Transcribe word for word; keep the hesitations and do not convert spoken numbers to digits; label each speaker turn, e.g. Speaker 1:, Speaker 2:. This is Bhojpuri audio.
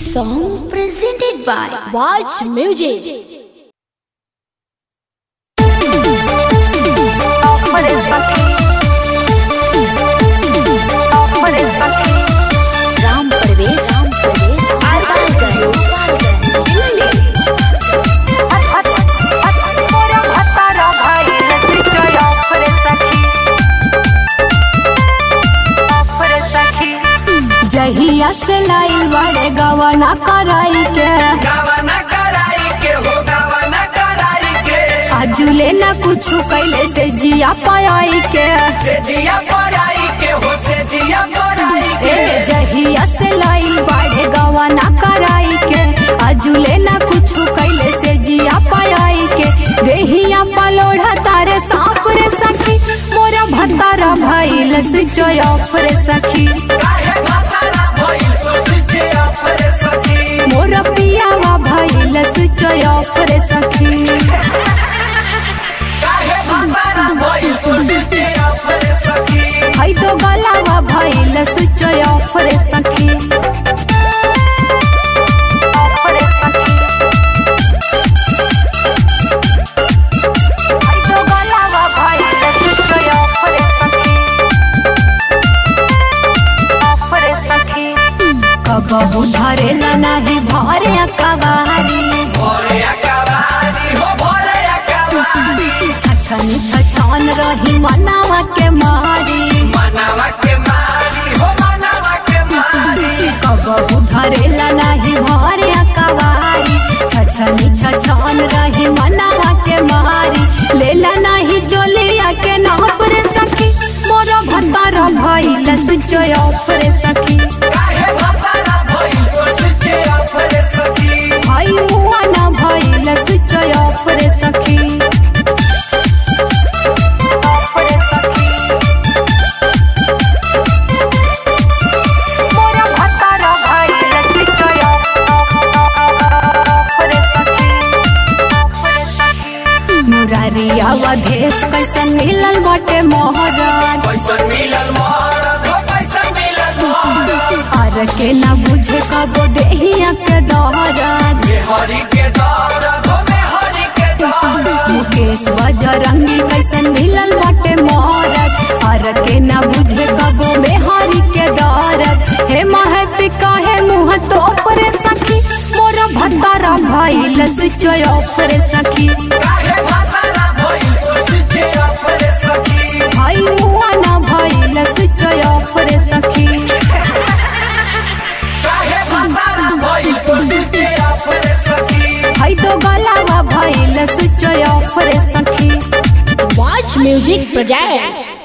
Speaker 1: song presented by Watch Music.
Speaker 2: जहिया से लाइल बड़े गवना कराई के
Speaker 3: गवना कराई के हो गवना कराई के
Speaker 2: आजुले ना कुछ कैले से जिया पाई के
Speaker 3: से जिया पराई के हो से जिया पराई के
Speaker 2: ए जहिया से लाइल बड़े गवना कराई के आजुले ना कुछ कैले से जिया पाई के देहिया पलोढ़ा तारे सांप रे सखी मोरा भतारा भइल स्विच ऑफ रे सखी
Speaker 3: काहे भतारा भइल तो स्विच ऑफ रे सखी
Speaker 2: मोरा पियावा भइल स्विच ऑफ रे सखी
Speaker 3: काहे भतारा भइल तो स्विच ऑफ रे सखी
Speaker 2: हई तो गलावा भइल स्विच ऑफ रे सखी कबू धरेला नाही भरे अकबारी
Speaker 3: भोरे अकबारी हो भोरे अकबारी
Speaker 2: छछनी छछन रही मनावा के मारी
Speaker 3: मनावा के मारी हो मनावा के मारी
Speaker 2: कबू धरेला नाही भरे अकबारी छछनी छछन रही मनावा के मारी लेला नाही जोलिया के नाप रे सखी मोरा भतारा भइल स्विच ऑफ रे सखी
Speaker 3: काहे भतारा भइल तो स्विच ऑफ रे सखी
Speaker 2: भाई मुआ ना भइल स्विच ऑफ रे सखी मोरा भतारा भइल स्विच ऑफ रे सखी मुरारिया वधेश कैसन मिलल बाटे मोहरत
Speaker 3: पैसा मिलल मोहरत हो पैसा मिलल मोहरत
Speaker 2: आर के ना बुझे कबो देहिया के दौरत
Speaker 3: मेहरी के दौरत हो मेहरी के दौरत
Speaker 2: मुकेश बजरंगी कैसन मिलल बाटे मोहरत आर के ना बुझे कबो मेहरी के दौरत हे माहे पिका है मुँह तो परे सखी मोरा भतारा भइल स्विच ऑफ रे सखी
Speaker 3: काहे भतारा भइल तो स्विच ऑफ रे सखी
Speaker 2: भाई मुआ ना भइल स्विच ऑफ रे सखी
Speaker 3: काहे भतारा भइल तो स्विच ऑफ रे सखी
Speaker 2: हई तो गलावा भइल स्विच ऑफ रे सखी
Speaker 1: Watch Music Projects.